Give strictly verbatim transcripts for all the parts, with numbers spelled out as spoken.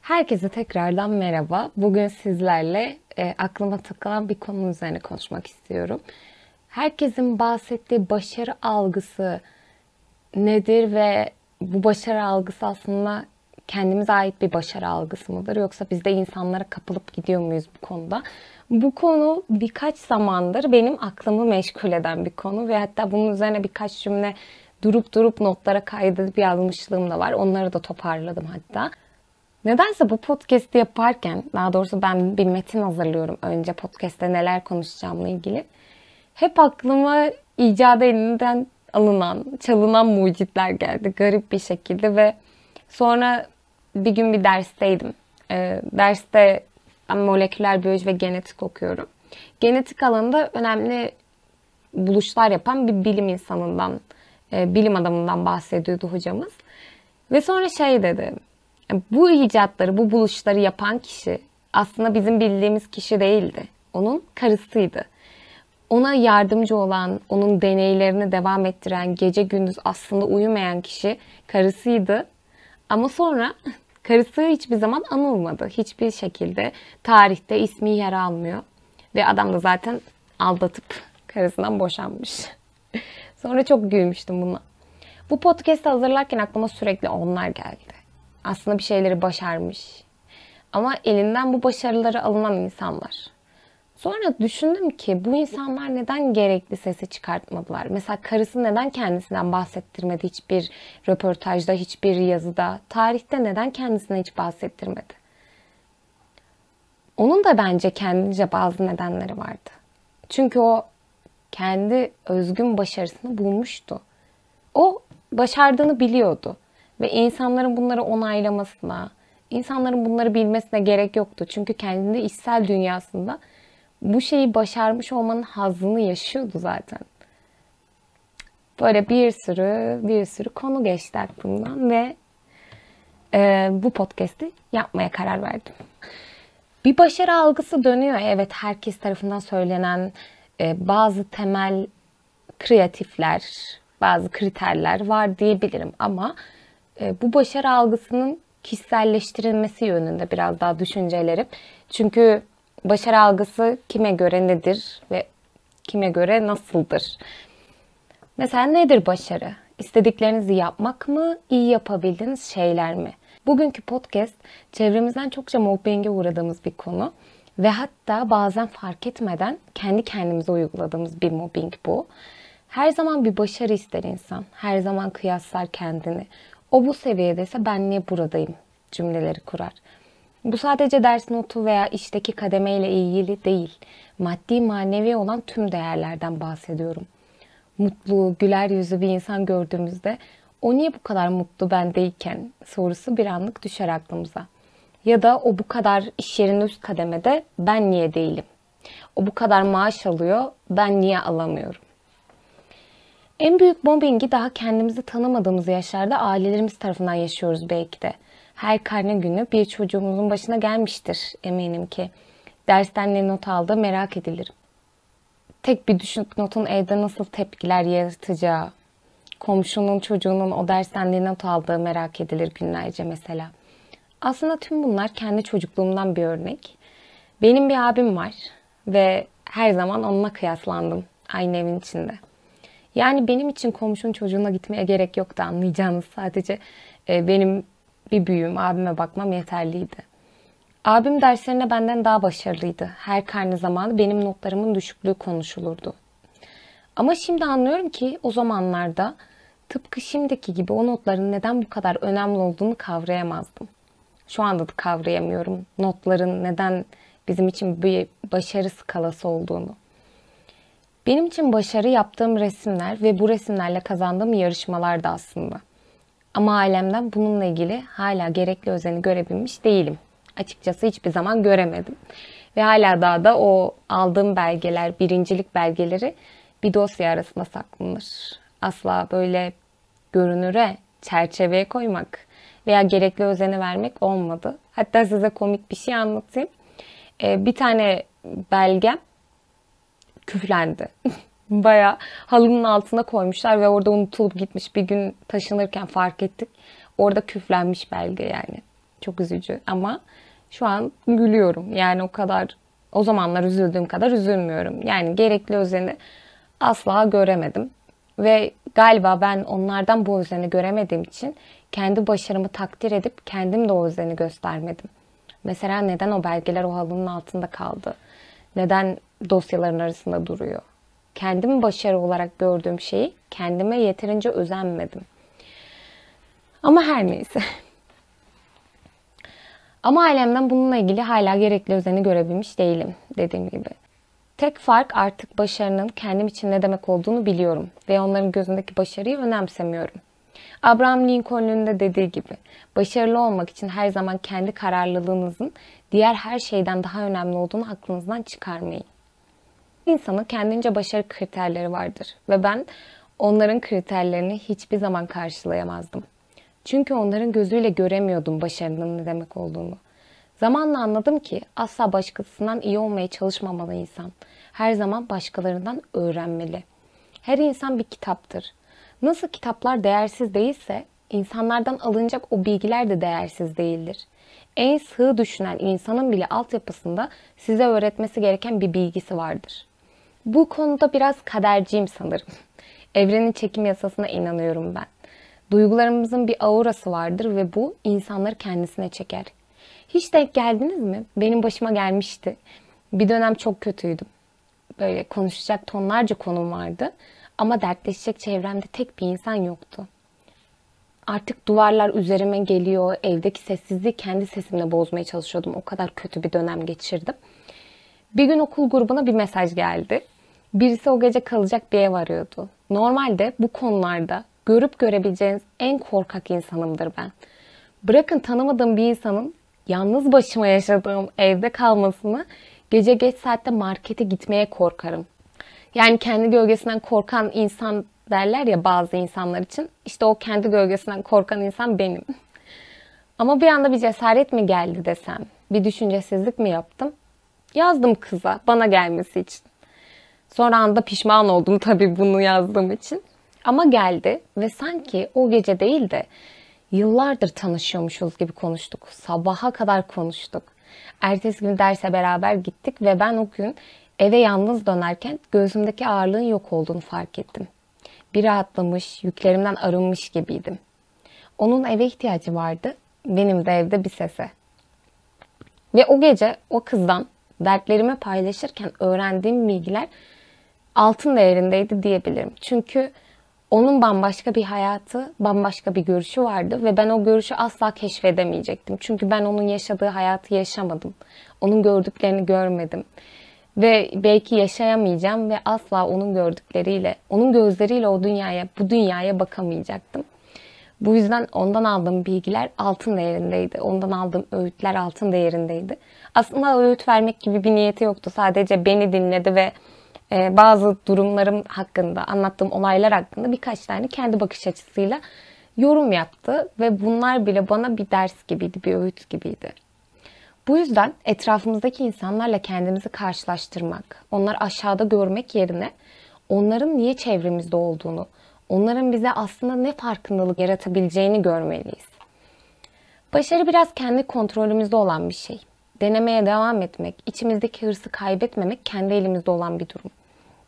Herkese tekrardan merhaba. Bugün sizlerle e, aklıma takılan bir konu üzerine konuşmak istiyorum. Herkesin bahsettiği başarı algısı nedir ve bu başarı algısı aslında kendimize ait bir başarı algısı mıdır? Yoksa biz de insanlara kapılıp gidiyor muyuz bu konuda? Bu konu birkaç zamandır benim aklımı meşgul eden bir konu ve hatta bunun üzerine birkaç cümle durup durup notlara kaydedip yazmışlığım da var. Onları da toparladım hatta. Nedense bu podcast'i yaparken, daha doğrusu ben bir metin hazırlıyorum önce podcast'te neler konuşacağımla ilgili. Hep aklıma icadı elinden alınan, çalınan mucitler geldi garip bir şekilde ve sonra bir gün bir dersteydim. Ee, derste ben moleküler biyoloji ve genetik okuyorum. Genetik alanında önemli buluşlar yapan bir bilim insanından, e, bilim adamından bahsediyordu hocamız. Ve sonra şey dedi. Bu icatları, bu buluşları yapan kişi aslında bizim bildiğimiz kişi değildi. Onun karısıydı. Ona yardımcı olan, onun deneylerini devam ettiren, gece gündüz aslında uyumayan kişi karısıydı. Ama sonra karısı hiçbir zaman anılmadı. Hiçbir şekilde tarihte ismi yer almıyor. Ve adam da zaten aldatıp karısından boşanmış. Sonra çok gülmüştüm buna. Bu podcast'ı hazırlarken aklıma sürekli onlar geldi. Aslında bir şeyleri başarmış. Ama elinden bu başarıları alınan insanlar. Sonra düşündüm ki bu insanlar neden gerekli sesi çıkartmadılar? Mesela karısı neden kendisinden bahsettirmedi hiçbir röportajda, hiçbir yazıda? Tarihte neden kendisine hiç bahsettirmedi? Onun da bence kendince bazı nedenleri vardı. Çünkü o kendi özgün başarısını bulmuştu. O başardığını biliyordu. Ve insanların bunları onaylamasına, insanların bunları bilmesine gerek yoktu. Çünkü kendi içsel dünyasında bu şeyi başarmış olmanın hazzını yaşıyordu zaten. Böyle bir sürü bir sürü konu geçti aklımdan ve e, bu podcast'i yapmaya karar verdim. Bir başarı algısı dönüyor. Evet, herkes tarafından söylenen e, bazı temel kreatifler, bazı kriterler var diyebilirim ama bu başarı algısının kişiselleştirilmesi yönünde biraz daha düşüncelerim. Çünkü başarı algısı kime göre nedir ve kime göre nasıldır? Mesela nedir başarı? İstediklerinizi yapmak mı? İyi yapabildiğiniz şeyler mi? Bugünkü podcast çevremizden çokça mobbinge uğradığımız bir konu. Ve hatta bazen fark etmeden kendi kendimize uyguladığımız bir mobbing bu. Her zaman bir başarı ister insan. Her zaman kıyaslar kendini. O bu seviyedeyse ben niye buradayım cümleleri kurar. Bu sadece ders notu veya işteki kademeyle ilgili değil. Maddi manevi olan tüm değerlerden bahsediyorum. Mutlu, güler yüzlü bir insan gördüğümüzde o niye bu kadar mutlu ben değilken sorusu bir anlık düşer aklımıza. Ya da o bu kadar iş yerinin üst kademede ben niye değilim? O bu kadar maaş alıyor ben niye alamıyorum? En büyük mobbingi daha kendimizi tanımadığımız yaşlarda ailelerimiz tarafından yaşıyoruz belki de. Her karne günü bir çocuğumuzun başına gelmiştir eminim ki. Dersten ne not aldı merak edilir. Tek bir düşük notun evde nasıl tepkiler yaratacağı, komşunun çocuğunun o dersten ne not aldığı merak edilir günlerce mesela. Aslında tüm bunlar kendi çocukluğumdan bir örnek. Benim bir abim var ve her zaman onunla kıyaslandım aynı evin içinde. Yani benim için komşunun çocuğuna gitmeye gerek yoktu anlayacağınız. Sadece benim bir büyüğüm, abime bakmam yeterliydi. Abim derslerinde benden daha başarılıydı. Her karne zamanı benim notlarımın düşüklüğü konuşulurdu. Ama şimdi anlıyorum ki o zamanlarda tıpkı şimdiki gibi o notların neden bu kadar önemli olduğunu kavrayamazdım. Şu anda da kavrayamıyorum notların neden bizim için bir başarı skalası olduğunu. Benim için başarı yaptığım resimler ve bu resimlerle kazandığım yarışmalardı aslında. Ama ailemden bununla ilgili hala gerekli özeni görebilmiş değilim. Açıkçası hiçbir zaman göremedim. Ve hala daha da o aldığım belgeler, birincilik belgeleri bir dosya arasında saklanır. Asla böyle görünüre, çerçeveye koymak veya gerekli özeni vermek olmadı. Hatta size komik bir şey anlatayım. Ee, bir tane belgem küflendi. Bayağı halının altına koymuşlar ve orada unutulup gitmiş. Bir gün taşınırken fark ettik. Orada küflenmiş belge yani. Çok üzücü ama şu an gülüyorum. Yani o kadar, o zamanlar üzüldüğüm kadar üzülmüyorum. Yani gerekli özeni asla göremedim. Ve galiba ben onlardan bu özeni göremediğim için kendi başarımı takdir edip kendim de o özeni göstermedim. Mesela neden o belgeler o halının altında kaldı? Neden dosyaların arasında duruyor? Kendimi başarı olarak gördüğüm şeyi kendime yeterince özenmedim. Ama her neyse. Ama ailemden bununla ilgili hala gerekli özeni görebilmiş değilim dediğim gibi. Tek fark artık başarının kendim için ne demek olduğunu biliyorum ve onların gözündeki başarıyı önemsemiyorum. Abraham Lincoln'un da dediği gibi, başarılı olmak için her zaman kendi kararlılığınızın diğer her şeyden daha önemli olduğunu aklınızdan çıkarmayın. İnsanın kendince başarı kriterleri vardır ve ben onların kriterlerini hiçbir zaman karşılayamazdım. Çünkü onların gözüyle göremiyordum başarının ne demek olduğunu. Zamanla anladım ki asla başkasından iyi olmaya çalışmamalı insan. Her zaman başkalarından öğrenmeli. Her insan bir kitaptır. Nasıl kitaplar değersiz değilse, insanlardan alınacak o bilgiler de değersiz değildir. En sığ düşünen insanın bile altyapısında size öğretmesi gereken bir bilgisi vardır. Bu konuda biraz kaderciyim sanırım. Evrenin çekim yasasına inanıyorum ben. Duygularımızın bir aurası vardır ve bu insanları kendisine çeker. Hiç denk geldiniz mi? Benim başıma gelmişti. Bir dönem çok kötüydüm. Böyle konuşacak tonlarca konum vardı. Ama dertleşecek çevremde tek bir insan yoktu. Artık duvarlar üzerime geliyor. Evdeki sessizliği kendi sesimle bozmaya çalışıyordum. O kadar kötü bir dönem geçirdim. Bir gün okul grubuna bir mesaj geldi. Birisi o gece kalacak bir ev arıyordu. Normalde bu konularda görüp görebileceğiniz en korkak insanımdır ben. Bırakın tanımadığım bir insanın yalnız başıma yaşadığım evde kalmasını, gece geç saatte markete gitmeye korkarım. Yani kendi gölgesinden korkan insan derler ya bazı insanlar için. İşte o kendi gölgesinden korkan insan benim. Ama bir anda bir cesaret mi geldi desem, bir düşüncesizlik mi yaptım? Yazdım kıza bana gelmesi için. Sonra anda pişman oldum tabii bunu yazdığım için. Ama geldi ve sanki o gece değil de yıllardır tanışıyormuşuz gibi konuştuk. Sabaha kadar konuştuk. Ertesi gün derse beraber gittik ve ben o gün eve yalnız dönerken gözümdeki ağırlığın yok olduğunu fark ettim. Bir rahatlamış, yüklerimden arınmış gibiydim. Onun eve ihtiyacı vardı, benim de evde bir sese. Ve o gece o kızdan dertlerimi paylaşırken öğrendiğim bilgiler altın değerindeydi diyebilirim. Çünkü onun bambaşka bir hayatı, bambaşka bir görüşü vardı ve ben o görüşü asla keşfedemeyecektim. Çünkü ben onun yaşadığı hayatı yaşamadım. Onun gördüklerini görmedim. Ve belki yaşayamayacağım ve asla onun gördükleriyle, onun gözleriyle o dünyaya, bu dünyaya bakamayacaktım. Bu yüzden ondan aldığım bilgiler altın değerindeydi. Ondan aldığım öğütler altın değerindeydi. Aslında öğüt vermek gibi bir niyeti yoktu. Sadece beni dinledi ve bazı durumlarım hakkında, anlattığım olaylar hakkında birkaç tane kendi bakış açısıyla yorum yaptı. Ve bunlar bile bana bir ders gibiydi, bir öğüt gibiydi. Bu yüzden etrafımızdaki insanlarla kendimizi karşılaştırmak, onları aşağıda görmek yerine onların niye çevremizde olduğunu, onların bize aslında ne farkındalık yaratabileceğini görmeliyiz. Başarı biraz kendi kontrolümüzde olan bir şey. Denemeye devam etmek, içimizdeki hırsı kaybetmemek kendi elimizde olan bir durum.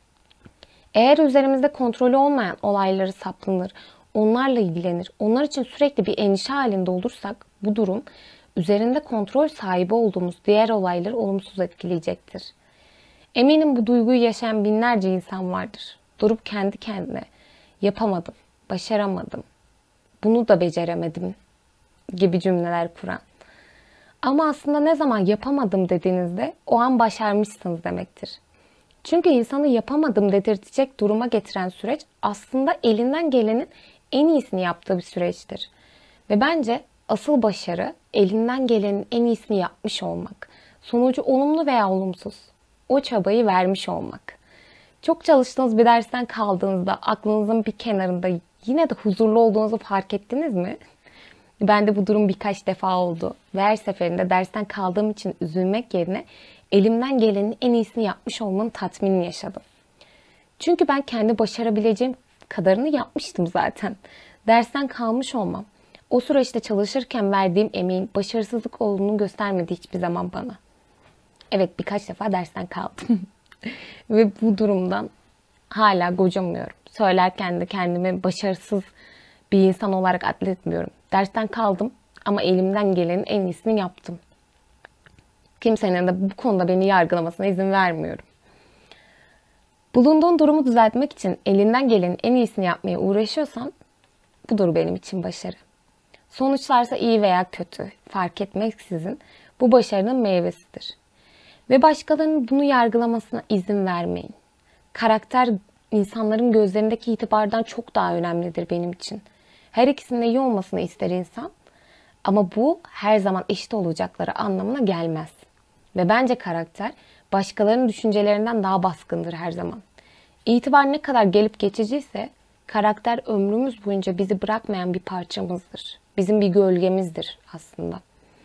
Eğer üzerimizde kontrolü olmayan olayları saplanır, onlarla ilgilenir, onlar için sürekli bir endişe halinde olursak bu durum üzerinde kontrol sahibi olduğumuz diğer olayları olumsuz etkileyecektir. Eminim bu duyguyu yaşayan binlerce insan vardır. Durup kendi kendine yapamadım, başaramadım, bunu da beceremedim gibi cümleler kuran. Ama aslında ne zaman yapamadım dediğinizde o an başarmışsınız demektir. Çünkü insanı yapamadım dedirtecek duruma getiren süreç aslında elinden gelenin en iyisini yaptığı bir süreçtir. Ve bence asıl başarı elinden gelenin en iyisini yapmış olmak. Sonucu olumlu veya olumsuz. O çabayı vermiş olmak. Çok çalıştığınız bir dersten kaldığınızda aklınızın bir kenarında yine de huzurlu olduğunuzu fark ettiniz mi? Ben de bu durum birkaç defa oldu. Ve her seferinde dersten kaldığım için üzülmek yerine elimden gelenin en iyisini yapmış olmanın tatminini yaşadım. Çünkü ben kendi başarabileceğim kadarını yapmıştım zaten. Dersten kalmış olmam, O süreçte çalışırken verdiğim emeğin başarısızlık olduğunu göstermedi hiçbir zaman bana. Evet, birkaç defa dersten kaldım. Ve bu durumdan hala gocunmuyorum. Söylerken de kendimi başarısız bir insan olarak atletmiyorum. Dersten kaldım ama elimden gelenin en iyisini yaptım. Kimsenin de bu konuda beni yargılamasına izin vermiyorum. Bulunduğun durumu düzeltmek için elinden gelenin en iyisini yapmaya uğraşıyorsan budur benim için başarı. Sonuçlarsa iyi veya kötü fark etmeksizin bu başarının meyvesidir. Ve başkalarının bunu yargılamasına izin vermeyin. Karakter insanların gözlerindeki itibardan çok daha önemlidir benim için. Her ikisinin de iyi olmasını ister insan. Ama bu her zaman eşit olacakları anlamına gelmez. Ve bence karakter başkalarının düşüncelerinden daha baskındır her zaman. İtibar ne kadar gelip geçiciyse karakter ömrümüz boyunca bizi bırakmayan bir parçamızdır. Bizim bir gölgemizdir aslında.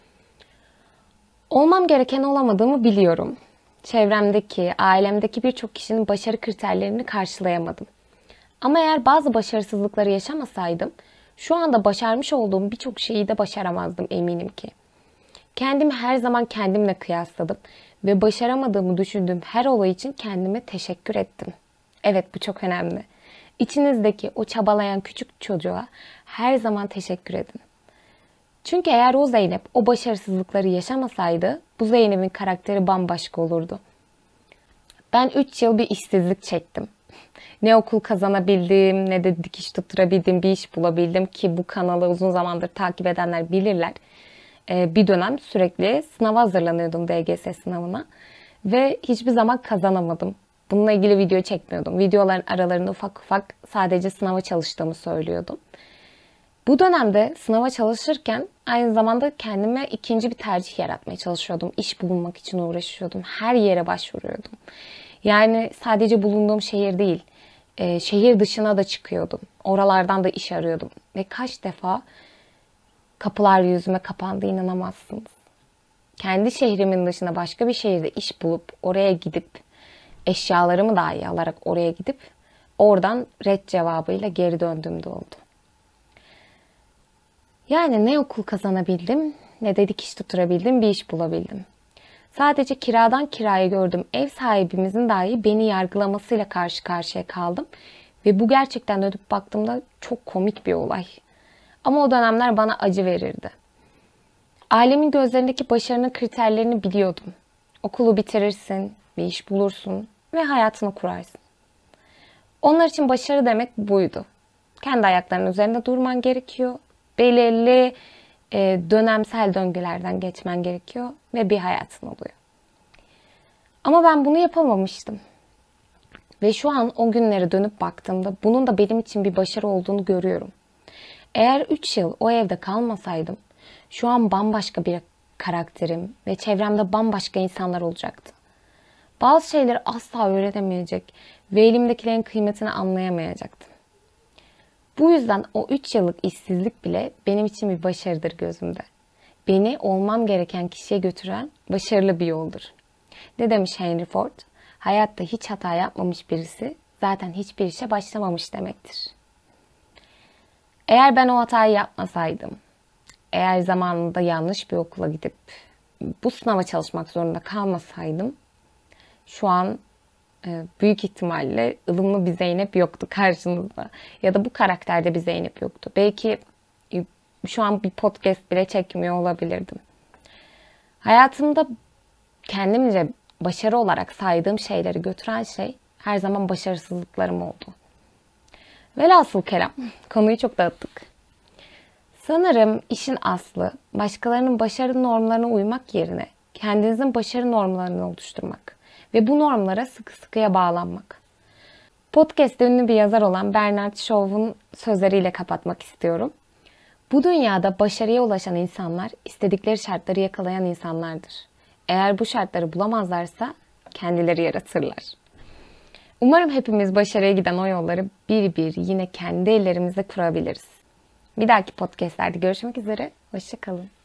Olmam gereken olamadığımı biliyorum. Çevremdeki, ailemdeki birçok kişinin başarı kriterlerini karşılayamadım. Ama eğer bazı başarısızlıkları yaşamasaydım, şu anda başarmış olduğum birçok şeyi de başaramazdım eminim ki. Kendimi her zaman kendimle kıyasladım ve başaramadığımı düşündüğüm her olay için kendime teşekkür ettim. Evet, bu çok önemli. İçinizdeki o çabalayan küçük çocuğa her zaman teşekkür edin. Çünkü eğer o Zeynep o başarısızlıkları yaşamasaydı bu Zeynep'in karakteri bambaşka olurdu. Ben üç yıl bir işsizlik çektim. Ne okul kazanabildim ne de dikiş tutturabildim bir iş bulabildim ki bu kanalı uzun zamandır takip edenler bilirler. Ee, bir dönem sürekli sınava hazırlanıyordum D G S sınavına ve hiçbir zaman kazanamadım. Bununla ilgili video çekmiyordum. Videoların aralarında ufak ufak sadece sınava çalıştığımı söylüyordum. Bu dönemde sınava çalışırken aynı zamanda kendime ikinci bir tercih yaratmaya çalışıyordum. İş bulunmak için uğraşıyordum. Her yere başvuruyordum. Yani sadece bulunduğum şehir değil, e, şehir dışına da çıkıyordum. Oralardan da iş arıyordum. Ve kaç defa kapılar yüzüme kapandı inanamazsınız. Kendi şehrimin dışında başka bir şehirde iş bulup oraya gidip eşyalarımı dahi alarak oraya gidip oradan red cevabıyla geri döndüğüm de oldu. Yani ne okul kazanabildim ne de dikiş tutturabildim bir iş bulabildim. Sadece kiradan kiraya gördüğüm ev sahibimizin dahi beni yargılamasıyla karşı karşıya kaldım. Ve bu gerçekten dönüp baktığımda çok komik bir olay. Ama o dönemler bana acı verirdi. Ailemin gözlerindeki başarının kriterlerini biliyordum. Okulu bitirirsin, bir iş bulursun ve hayatını kurarsın. Onlar için başarı demek buydu. Kendi ayaklarının üzerinde durman gerekiyor. Belirli e, dönemsel döngülerden geçmen gerekiyor ve bir hayatın oluyor. Ama ben bunu yapamamıştım. Ve şu an o günlere dönüp baktığımda bunun da benim için bir başarı olduğunu görüyorum. Eğer üç yıl o evde kalmasaydım şu an bambaşka bir karakterim ve çevremde bambaşka insanlar olacaktı. Bazı şeyleri asla öğrenemeyecek ve elimdekilerin kıymetini anlayamayacaktım. Bu yüzden o üç yıllık işsizlik bile benim için bir başarıdır gözümde. Beni olmam gereken kişiye götüren başarılı bir yoldur. Ne demiş Henry Ford? Hayatta hiç hata yapmamış birisi zaten hiçbir işe başlamamış demektir. Eğer ben o hatayı yapmasaydım, eğer zamanında yanlış bir okula gidip bu sınava çalışmak zorunda kalmasaydım, şu an büyük ihtimalle ılımlı bir Zeynep yoktu karşınızda. Ya da bu karakterde bir Zeynep yoktu. Belki şu an bir podcast bile çekmiyor olabilirdim. Hayatımda kendimce başarı olarak saydığım şeyleri götüren şey her zaman başarısızlıklarım oldu. Velhasıl kelam, konuyu çok dağıttık. Sanırım işin aslı başkalarının başarı normlarına uymak yerine kendinizin başarı normlarını oluşturmak ve bu normlara sıkı sıkıya bağlanmak. Podcast'te ünlü bir yazar olan Bernard Shaw'un sözleriyle kapatmak istiyorum. Bu dünyada başarıya ulaşan insanlar istedikleri şartları yakalayan insanlardır. Eğer bu şartları bulamazlarsa kendileri yaratırlar. Umarım hepimiz başarıya giden o yolları bir bir yine kendi ellerimizle kurabiliriz. Bir dahaki podcastlerde görüşmek üzere. Hoşça kalın.